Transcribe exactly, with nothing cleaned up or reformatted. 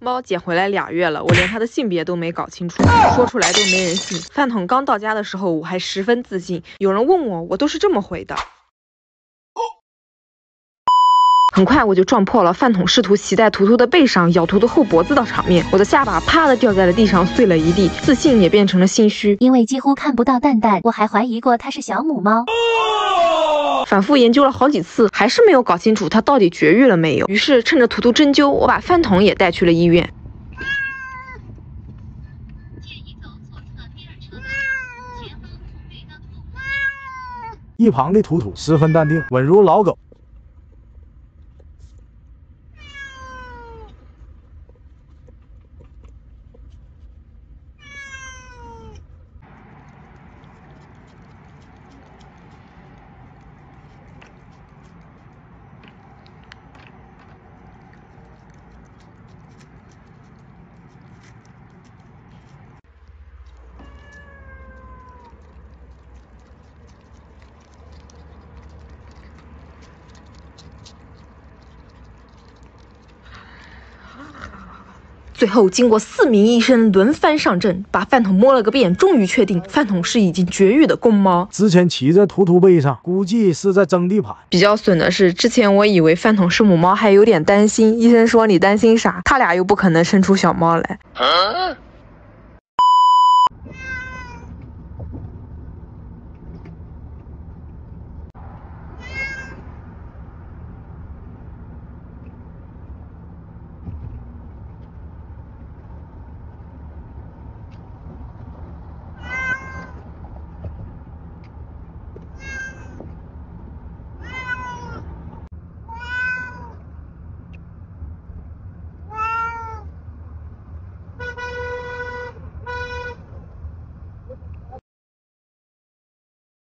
猫捡回来俩月了，我连它的性别都没搞清楚，说出来都没人信。饭桶刚到家的时候，我还十分自信，有人问我，我都是这么回的。很快我就撞破了饭桶试图骑在图图的背上咬图图后脖子的场面，我的下巴啪的掉在了地上，碎了一地，自信也变成了心虚。 因为几乎看不到蛋蛋，我还怀疑过它是小母猫。 反复研究了好几次，还是没有搞清楚它到底绝育了没有。于是趁着图图针灸，我把饭桶也带去了医院。 一旁的图图十分淡定，稳如老狗。 最后经过四名医生轮番上阵，把饭桶摸了个遍，终于确定饭桶是已经绝育的公猫。 之前骑在图图背上，估计是在争地盘。 比较损的是，之前我以为饭桶是母猫，还有点担心。医生说你担心啥？他俩又不可能生出小猫来。啊